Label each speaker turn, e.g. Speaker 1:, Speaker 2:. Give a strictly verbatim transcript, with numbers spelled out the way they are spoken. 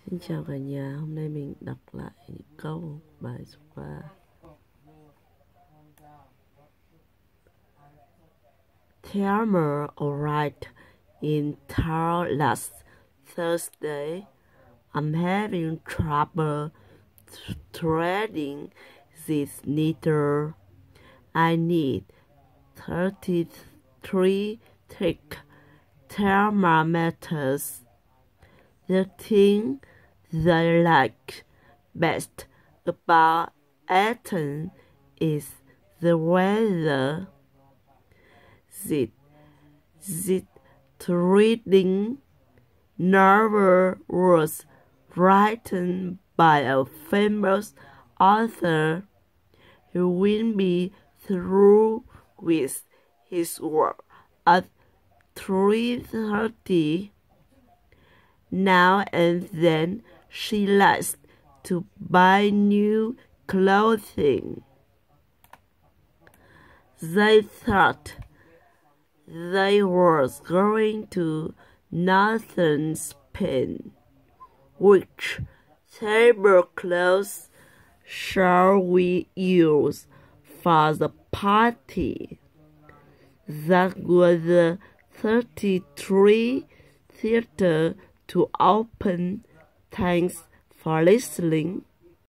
Speaker 1: Xin chào cả nhà, hôm nay mình đọc lại những câu bài số ba. Timer arrived in town last Thursday. I'm having trouble threading this needle. I need thirty-three thick thermometers. The thing they like best about Athens is the weather. This, this thrilling novel was written by a famous author who will be through with his work at three thirty. Now and then she likes to buy new clothing. They thought they were going to northern Spain. Which tablecloths shall we use for the party? That was the thirty-three theater to open. Thanks for listening.